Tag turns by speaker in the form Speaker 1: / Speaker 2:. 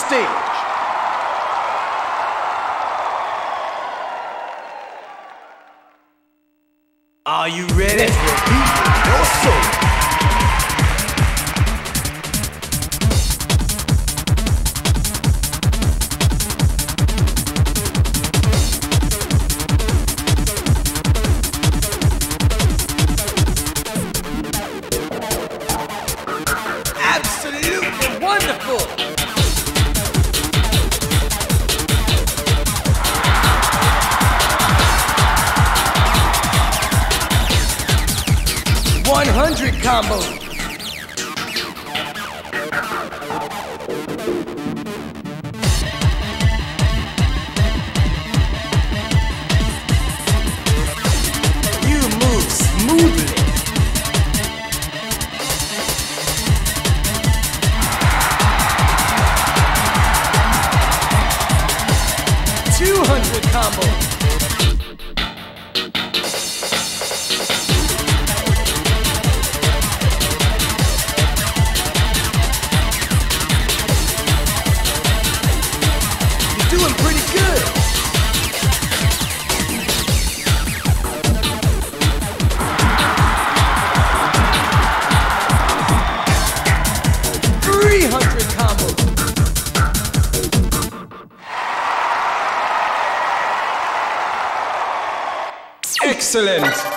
Speaker 1: stage. Are you ready? Let your beat, your soul. Absolutely wonderful. Combo. You move smoothly. Combo. Doing pretty good. Combos. Excellent.